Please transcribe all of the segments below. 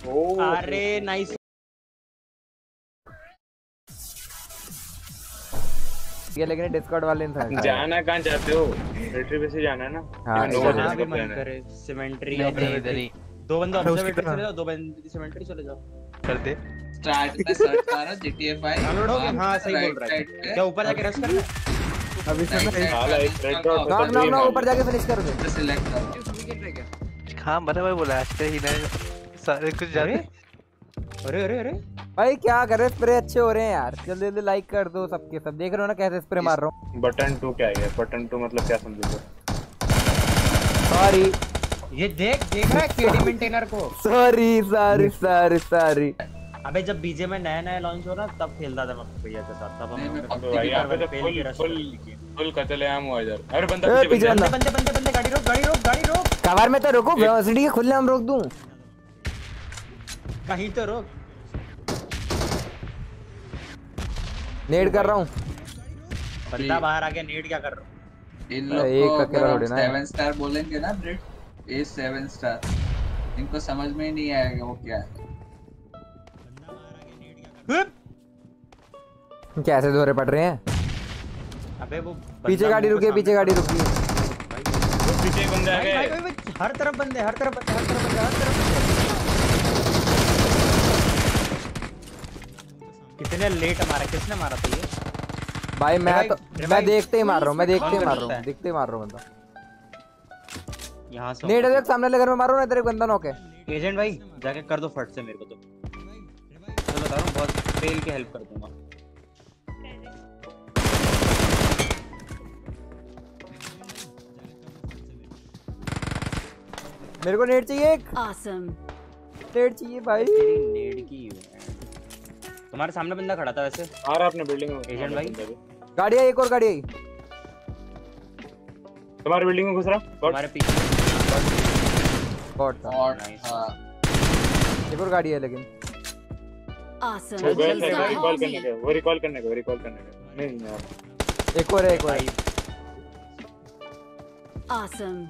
अरे नाइस। ये लेकिन डिस्कॉर्ड वाले इंसान जाना कहाँ चाहते हो? रिट्रीव से जाना है ना? हाँ, जहाँ भी मन करे। सिमेंट्री या इधर ही दो बंदे ऑब्जर्वेटरी चले जाओ, दो बंदे सिमेंट्री चले जाओ। कर दे। स्टार्ट में सर्च मारो GTA 5 डाउनलोड हो गया? हाँ सही बोल रहा है। क्या ऊपर जाके रश करना है? अभी सुन साला एक red dot knock knock knock ऊपर जाके फिनिश कर दे। सिलेक्ट करो। हाँ बराबर बोला आज का ही ना सारे कुछ जाने। अरे अरे अरे भाई क्या कर रहे हैं? स्प्रे अच्छे हो रहे हैं यार। जल्दी जल्दी लाइक कर दो सबके सब। देख रहे हो ना कैसे स्प्रे मार रहा हूँ। बटन 2 क्या है? बटन 2 मतलब क्या समझोगे? सॉरी ये देख रहा है केडी मेंटेनर को। Sorry sorry sorry sorry. अबे जब बीजे में नया नया लॉन्च हो ना तब खेलता था मैं भैया के साथ। तब हम यहाँ पे तो फुल कत्लेआम हुआ इधर। अरे बंदा पीछे बंदा। बंदे गाड़ी रोक गाड़ी रोक गाड़ी रोक। कवर में तो रुको, वेलोसिटी के खुले हम रोक दूं। कहीं तो रोक। नेड कर रहा हूँ। बंदा बाहर आ गया। नीड क्या कर रहा हूँ? इन लोग को अगर हम 7 स्टार बोलेंगे ना ब्रिट, ये 7 स्टार इनको समझ में ही नहीं आएगा वो क्या है। कैसे दोहरे पड़ रहे हैं? अबे वो पीछे गाड़ी रुकी है, पीछे गाड़ी रुकी है। पीछे बंदे आ गए। हर तरफ बंदे, हर तरफ बंदे, हर तरफ बंदे, हर तरफ बंदे। कितने लेट मारा? किसने मारा था ये? भाई मैं देखते ही मार रहा हूँ, मैं देखते ही मार रहा हूँ, देखते ही मार रहा हूँ बंदा। यहाँ से नेड देख सामने लगा, मैं मारूँ ना। इधर एक बंदा नॉक है। एजेंट भाई जाके कर दो फट से मेरे को। तो मैं बता रहा हूँ बहुत फेल की हेल्प कर दूंगा। मेरे को नेड चाहिए एक। Awesome. नेड चाहिए भाई। तेरी नेड की तुम्हारे सामने बंदा खड़ा था वैसे। आ रहा अपने बिल्डिंग में एजेंट भाई। गाड़ी आई, एक और गाड़ी आई। तुम्हारे बिल्डिंग में घुस रहा। तुम्हारे पीछे बॉट था। और हां एक और गाड़ी है लेकिन। Awesome. वो रिकॉल करने का, वो रिकॉल करने का, रिकॉल करने का। नहीं यार एक और है, एक और है। Awesome.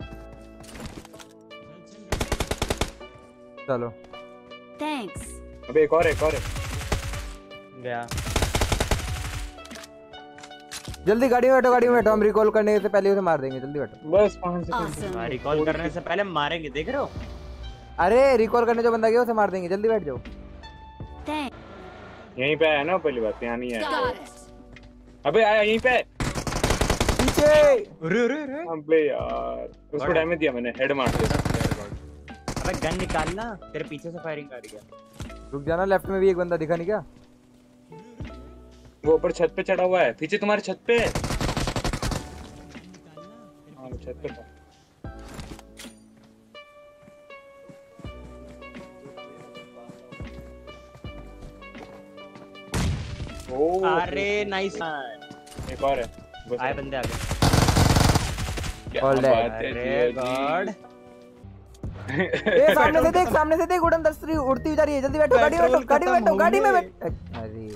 चलो Thanks. अबे एक और है, एक और है। गया। जल्दी गाड़ी में बैठो, गाड़ी में बैठो। हम रिकॉल करने से पहले उसे मार देंगे। जल्दी बैठो। बस 5 सेकंड। Awesome. रिकॉल करने से पहले मारेंगे, देख रहे हो? अरे रिकॉल करने जो बंदा गया उसे मार देंगे। जल्दी बैठ जाओ। Thanks. यहीं पे आया ना पहली बात, यहाँ नहीं आया। Got it. अबे आया यहीं पे। पीछे। अरे अरे अरे अबे यार उसको डैमेज दिया मैंने, हेड मार दिया। अबे गन निकालना, तेरे पीछे से फायरिंग कर गया। रुक जाना, लेफ्ट में भी एक बंदा दिखा नहीं क्या? वो ऊपर छत पे चढ़ा हुआ है, पीछे तुम्हारे छत पे। हाँ वो छत पे था। अरे नाइस। एक और है। आए बंदे आ गए। All dead. अरे गॉड। ए सामने से देख, सामने से देख। उड़न दस्तरी उड़ती हुई जा रही है। जल्दी बैठो, गाड़ी में बैठो, गाड़ी में बैठो, गाड़ी में बैठो। अरे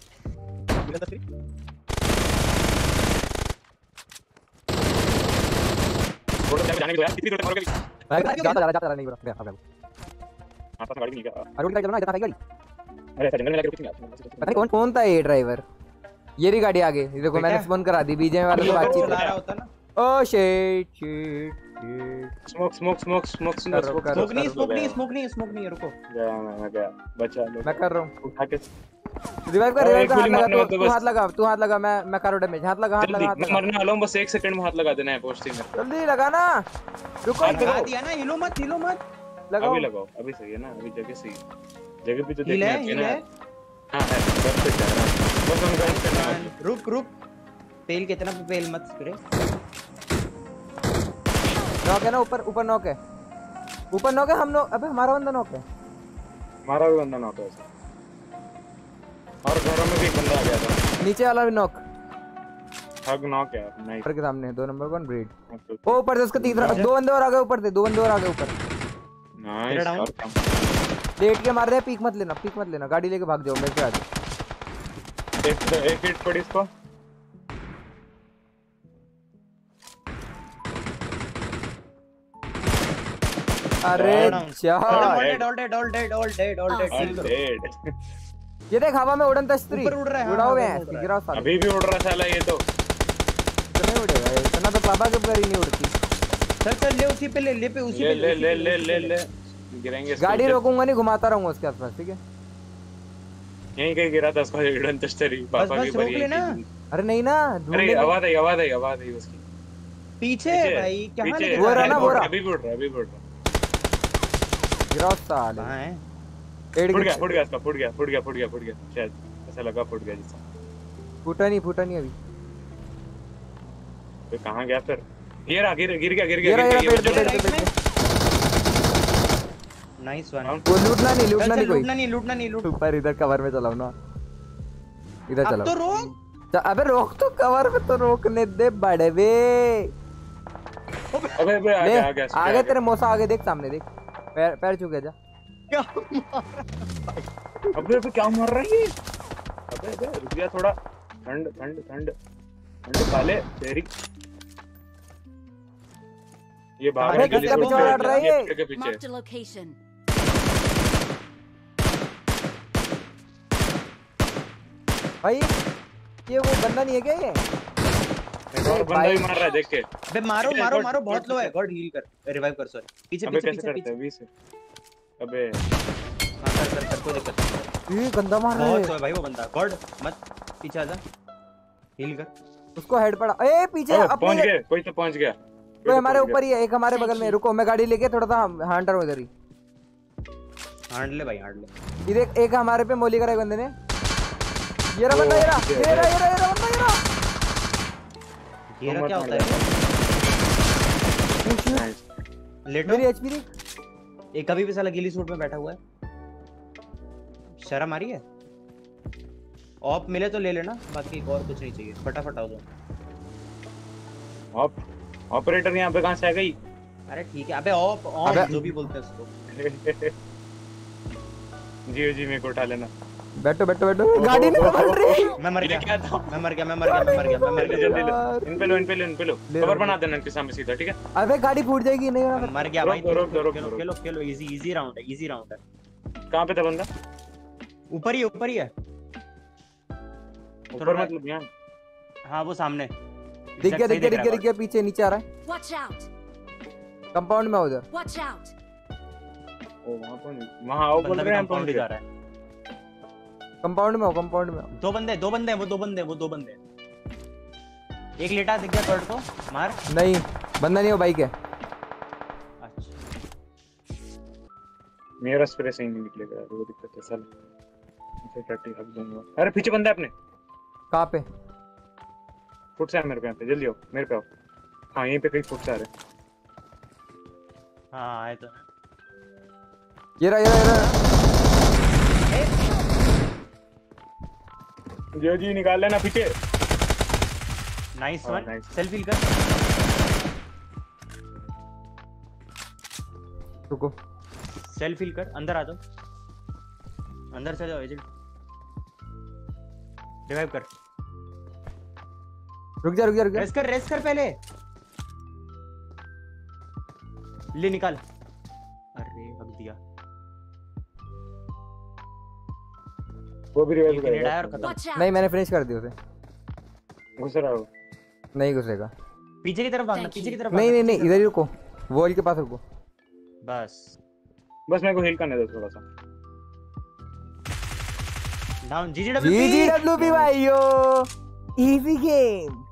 जाने के दो यार, कितनी दूर तक मैं जाता नहीं बड़ा। आसपास गाड़ी नहीं क्या? अरे उनका चलना इतना गाड़ी। अरे ऐसा जंगल में जाके रुक नहीं। पता नहीं कौन था ये ड्राइवर। ये रही गाड़ी आगे। ये देखो मैंने स्पॉन करा दी। बीजे वाले से बातचीत चला रहा होता ना। Oh shit shit. Smoke smoke smoke smoke करो, स्मोक करो। स्मोक नहीं है, रुको। मैं गया बचा लो। मैं कर रहा हूँ। उठा के रिवाइव कर, रिवाइव कर। तू हाथ लगा, तू हाथ लगा। मैं करो डैमेज। हाथ लगा, हाथ लगा, हाथ मैं लगा। मरने वाला हूं, बस 1 सेकंड में हाथ लगा देना है पोस्टिंग में। जल्दी लगा ना। रुको लगा दिया ना। हिलो मत, हिलो मत। लगाओ। अभी लगाओ, अभी सही है ना? अभी जगह सही है। जगह भी तो हिल देखना है, है हिल ना। है। हां है, बस जा रहा है। बस हम गाइड करना है। रुक रुक। पेल कितना पे पेल मत स्प्रे। नॉक है ना ऊपर, ऊपर नॉक है। ऊपर नॉक है। हम नॉक। अबे हमारा बंदा नॉक है। हमारा भी बंदा नॉक है ऐसे। और घरों में भी एक बंदा आ गया था। नीचे वाला भी नॉक। हग नॉक है। नाइस। ऊपर के सामने 2 नंबर कौन? ब्रीड। ओ ऊपर से उसका तीसरा। 2 बंदे और आ गए ऊपर से। 2 बंदे और आ गए ऊपर। नाइस। और कम लेट के मार रहे हैं। पीक मत लेना, पीक मत लेना। गाड़ी लेके भाग जाओ। मेरे पे आ जाओ। एक हिट पड़ी इसको। अरे जा डेड। ये देख हवा में उड़न तश्तरी ऊपर उड़ रहा है, उड़ा हाँ, हुआ हाँ, है उड़ रहा है। गिराओ साले। अभी भी उड़ रहा साला ये तो। नहीं उड़ेगा ये, इतना तो पापा के ऊपर ही नहीं उड़ती। चल ले उसी पे ले पे उसी ले पे ले ले ले ले ले गिरेंगे इसको। गाड़ी रोकूंगा नहीं, घुमाता रहूंगा उसके आसपास, ठीक है? यहीं कहीं गिरा था उसका हिडन तश्तरी पापा की बस रोक बड़ी। लेना। अरे नहीं ना, अरे ढूंढने आवाज आई उसकी। पीछे भाई कहां पीछे। लेके वो रहा ना, वो रहा। अभी भी उड़ रहा। गिराओ साले। कहां है? पेड़ फुट के गया इसका, फुट गया शायद, ऐसा लगा फुट गया जैसा। फूटा नहीं अभी। तो कहां गया फिर? गिर गया गिरा पेड़ पे। Nice one. वो लूटना नहीं लूटना नहीं लूट। ऊपर इधर कवर में चलाओ ना, इधर अब चलाओ। तो रोक। अबे रोक तो, कवर में तो रोकने दे बड़े बे। अबे आगे तेरे मौसा आगे देख, सामने देख, पैर छू के जा। अबे क्या मार रहा है ये? अबे रुक गया थोड़ा। ठंड साले तेरी। ये बाहर अबे किसका पीछे लड़ रहा है ये? के पीछे। Marked a location. भाई ये वो बंदा नहीं है क्या ये? और बंदा भी मार रहा है देख के। अबे मारो बहुत लो है। गॉड हील कर, रिवाइव कर। सॉरी पीछे अबे पीछे कैसे करते पीछे। हैं 20 अबे हां कर कोई दिक्कत नहीं। ये गंदा मार रहा बहुत है। है भाई वो बंदा। गॉड मत पीछे आजा, हील कर। उसको हेड पड़ा। ए पीछे पहुंच गए, कोई तो पहुंच गया। कोई हमारे ऊपर ही है, एक हमारे बगल में। रुको मैं गाड़ी लेके थोड़ा सा हांटर हूं इधर ही। हांड ले भाई, हांड ले। इधर एक हमारे पे मोली करा एक बंदे ने। ये रहा बंदा, ये रहा बंदा, ये रहा। ये क्या होता है? लेटो। मेरी एचपी नहीं। एक अभी भी साला गिली सूट में बैठा हुआ है। शर्म आ रही है? ऑप मिले तो ले लेना, बाकी और कुछ नहीं चाहिए। फटाफट आओ। ऑपरेटर यहाँ पे कहाँ से आ गई? अरे ठीक है। अबे ऑप जो भी बोलते हैं उसको। जी मेरे को उठा लेना। बैठो गाड़ी नहीं बदल रही। मैं मर गया। जल्दी इन पे लो कवर बना देना इनके सामने सीधा, ठीक है? अबे गाड़ी फूट जाएगी। नहीं होना। मर गया भाई। रोक। खेलो इजी राउंड है। कहाँ पे था बंदा? ऊपर ही है। ऊपर मतलब यहाँ? हाँ वो सामने दिख गया पीछे नीचे आ रहा है। Watch out. कंपाउंड में उधर। Watch out. वहाँ आओ बोल रहे हैं। कंपाउंड जा रहा है। कंपाउंड में हो। दो बंदे हैं वो। एक लेटा दिख गया थर्ड को मार। नहीं बंदा नहीं, हो बाइक है। अच्छा मेरा स्प्रे सही नहीं निकलेगा, वो दिक्कत है साला। इसे टट्टी हक दूंगा। अरे पीछे बंदा है अपने। कहाँ पे? फुट से मेरे पे, यहाँ पे जल्दी आओ, मेरे पे आओ। हाँ यहीं पे कहीं फुट से आ रहे। हाँ आए तो। ये रहा। जी निकाल लेना पीछे। नाइस हाँ, वन। nice. सेल्फ हील कर। रुको सेल्फ हील कर। अंदर आ जाओ, अंदर से जाओ। एजेंट रिवाइव कर। रुक जा रेस कर पहले। ले निकाल। अरे हक दिया। वो भी रिवाइव ग्रेनेड करेगा। आया और खत्म। Watch out. नहीं, मैंने फिनिश कर दिया उसे। घुस रहा हो। नहीं घुसेगा। पीछे की तरफ भागना, Thank पीछे की you. तरफ नहीं भागना, नहीं पीछे इधर ही रुको, वॉल के पास रुको। बस बस मेरे को हील करने दो थोड़ा सा। डाउन। जीजीडब्ल्यूपी जीजीडब्ल्यूपी भाइयों, इजी गेम।